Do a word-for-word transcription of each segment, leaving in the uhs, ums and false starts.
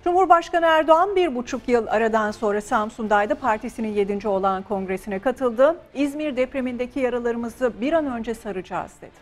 Cumhurbaşkanı Erdoğan bir buçuk yıl aradan sonra Samsun'daydı. Partisinin yedinci olağan kongresine katıldı. İzmir depremindeki yaralarımızı bir an önce saracağız dedi.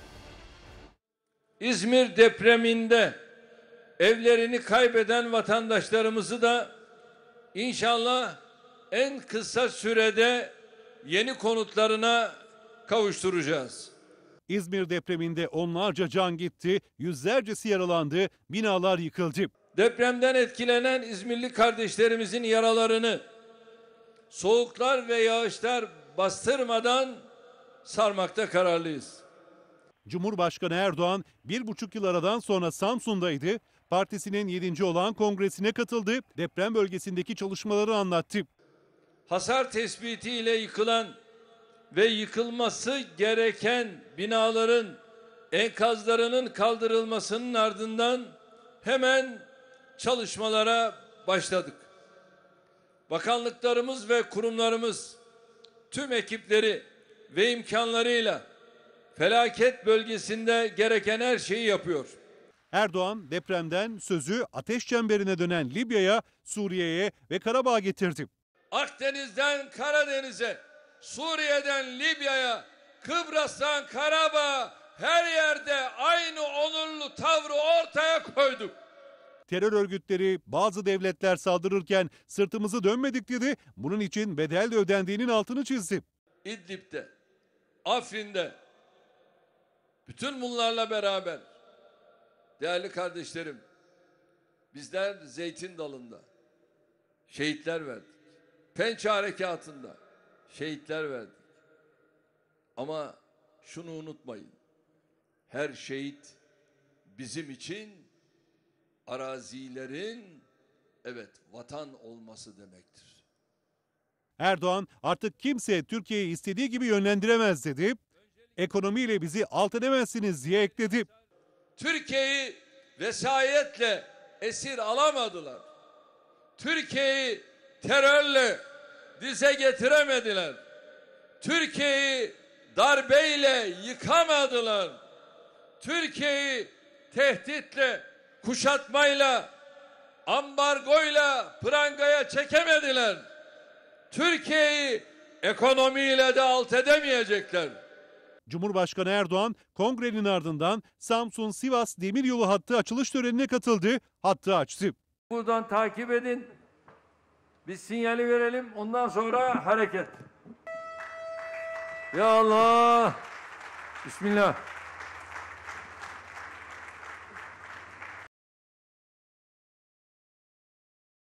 İzmir depreminde evlerini kaybeden vatandaşlarımızı da inşallah en kısa sürede yeni konutlarına kavuşturacağız. İzmir depreminde onlarca can gitti, yüzlercesi yaralandı, binalar yıkıldı. Depremden etkilenen İzmirli kardeşlerimizin yaralarını soğuklar ve yağışlar bastırmadan sarmakta kararlıyız. Cumhurbaşkanı Erdoğan bir buçuk yıl aradan sonra Samsun'daydı. Partisinin yedinci olağan kongresine katıldı. Deprem bölgesindeki çalışmaları anlattı. Hasar tespitiyle yıkılan ve yıkılması gereken binaların enkazlarının kaldırılmasının ardından hemen çalışmalara başladık. Bakanlıklarımız ve kurumlarımız tüm ekipleri ve imkanlarıyla felaket bölgesinde gereken her şeyi yapıyor. Erdoğan depremden sözü ateş çemberine dönen Libya'ya, Suriye'ye ve Karabağ'a getirdi. Akdeniz'den Karadeniz'e, Suriye'den Libya'ya, Kıbrıs'tan Karabağ'a her yerde aynı onurlu tavrı ortaya koyduk. Terör örgütleri, bazı devletler saldırırken sırtımızı dönmedik dedi. Bunun için bedel de ödendiğinin altını çizdi. İdlib'de, Afrin'de, bütün bunlarla beraber değerli kardeşlerim, bizler Zeytin Dalı'nda şehitler verdik. Pençe Harekatı'nda şehitler verdik. Ama şunu unutmayın, her şehit bizim için arazilerin, evet, vatan olması demektir. Erdoğan artık kimse Türkiye'yi istediği gibi yönlendiremez dedi. Ekonomiyle bizi alt edemezsiniz diye ekledi. Türkiye'yi vesayetle esir alamadılar. Türkiye'yi terörle dize getiremediler. Türkiye'yi darbeyle yıkamadılar. Türkiye'yi tehditle, kuşatmayla, ambargoyla prangaya çekemediler. Türkiye'yi ekonomiyle de alt edemeyecekler. Cumhurbaşkanı Erdoğan kongrenin ardından Samsun-Sivas Demiryolu hattı açılış törenine katıldı, hattı açtı. Buradan takip edin, biz sinyali verelim, ondan sonra hareket. Ya Allah, Bismillah.